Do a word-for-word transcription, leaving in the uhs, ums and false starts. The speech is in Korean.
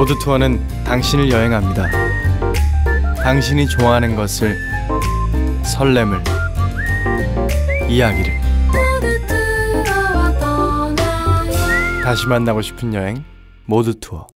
모두 투어는 당신을 여행합니다. 당신이 좋아하는 것을, 설렘을, 이야기를. 다시 만나고 싶은 여행 모두 투어.